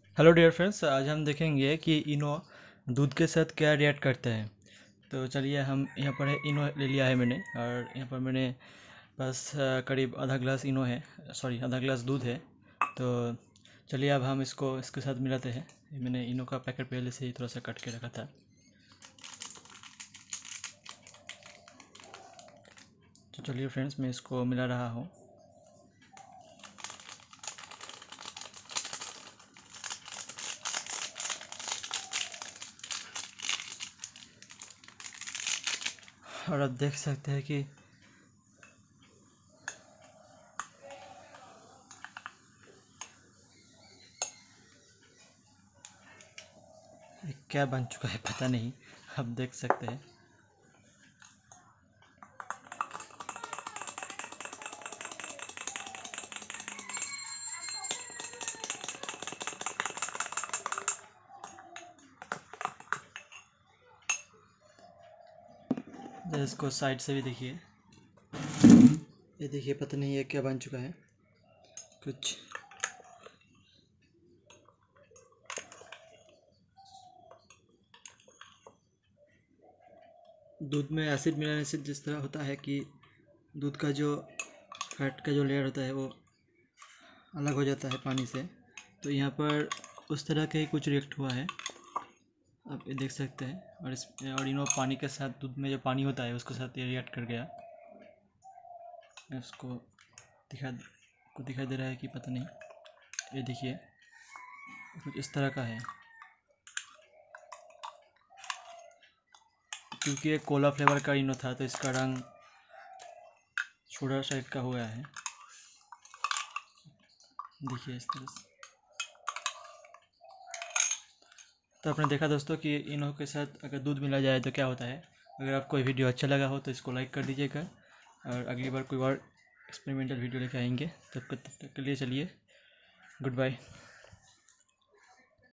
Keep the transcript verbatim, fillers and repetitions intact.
Hello dear friends, आज हम देखेंगे कि इनो दूध के साथ क्या रिएक्ट करते हैं। तो चलिए, हम यहाँ पर है इनो ले लिया है मैंने, और यहाँ पर मैंने बस अ, करीब आधा ग्लास इनो है, सॉरी आधा ग्लास दूध है। तो चलिए अब हम इसको इसके साथ मिलाते हैं। मैंने इनो का पैकेट पहले से ही थोड़ा सा कट के रखा था। तो चलिए फ्रेंड्स, मैं इसको मिला रहा हूँ। और आप देख सकते हैं कि ये क्या बन चुका है पता नहीं। आप देख सकते हैं। इसको साइड से भी देखिए। ये देखिए, पता नहीं ये क्या बन चुका है। कुछ दूध में एसिड मिलाने से जिस तरह होता है कि दूध का जो फैट का जो लेयर होता है वो अलग हो जाता है पानी से, तो यहाँ पर उस तरह का ही कुछ रिएक्ट हुआ है। आप ये देख सकते हैं। और इस और इनो पानी के साथ, दूध में जो पानी होता है उसके साथ ये रिएक्ट कर गया। इसको दिखा को दिखाई दे रहा है कि पता नहीं। ये देखिए, कुछ इस तरह का है। क्योंकि ये कोला फ्लेवर का इनो था तो इसका रंग छोटा टाइप का हुआ है। देखिए इस तरह से। तो आपने देखा दोस्तों कि इनो के साथ अगर दूध मिला जाए तो क्या होता है। अगर आपको ये वीडियो अच्छा लगा हो तो इसको लाइक कर दीजिएगा, और अगली बार कोई और एक्सपेरिमेंटल वीडियो लेके आएंगे। तब तक के लिए चलिए, गुड बाय।